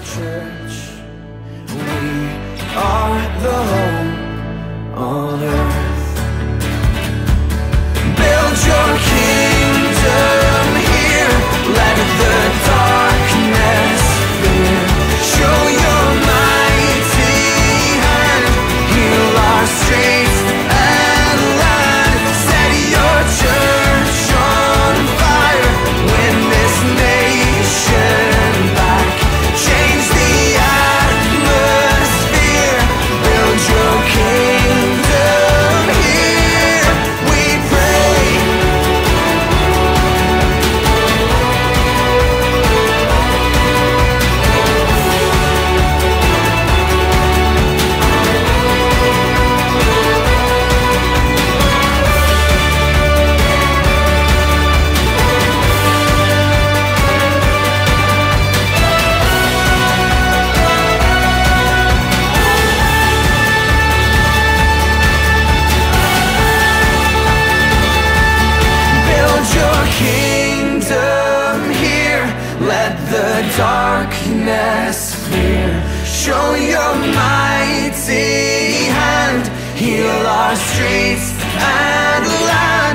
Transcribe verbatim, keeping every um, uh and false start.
church. We are the home on earth. Build your kingdom here. Let the darkness fear. Show your mighty hand. Heal our streets and land. Set your church on fire. Win this nation back. Change the atmosphere. Build your kingdom here. We pray. Build your kingdom here. Let the darkness fear. Show your mighty hand. Heal our streets and land.